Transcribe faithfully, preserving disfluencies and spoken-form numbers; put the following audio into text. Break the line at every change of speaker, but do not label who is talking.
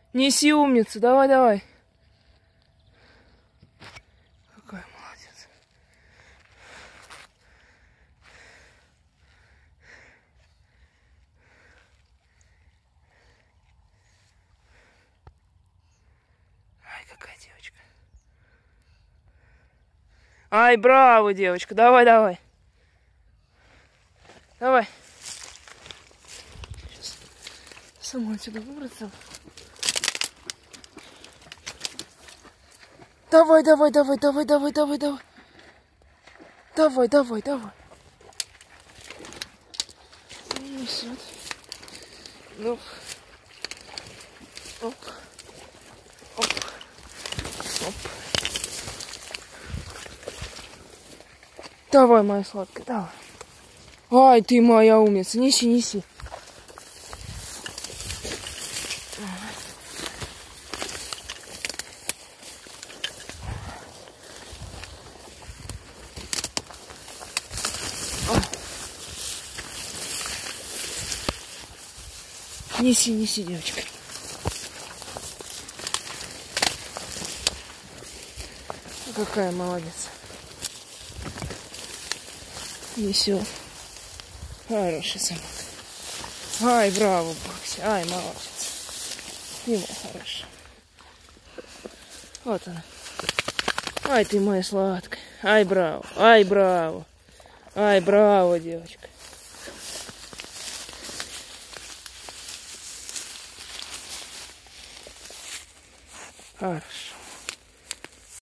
Неси, умница, давай, давай. Какая молодец. Ай, какая девочка. Ай, браво, девочка, давай, давай. Давай. Сейчас сама отсюда выбраться. Давай, давай, давай, давай, давай, давай, давай. Давай, давай, давай. Несет. Ну. Оп. Оп. Оп. Давай, моя сладкая, давай. Ай, ты моя умница. Неси, неси. Неси, неси, девочка. Какая молодец. Несет. Хороший самок. Ай, браво, Бакси. Ай, молодец. Ему хорошо. Вот она. Ай, ты моя сладкая. Ай, браво. Ай, браво. Ай, браво, девочка. Хорошо.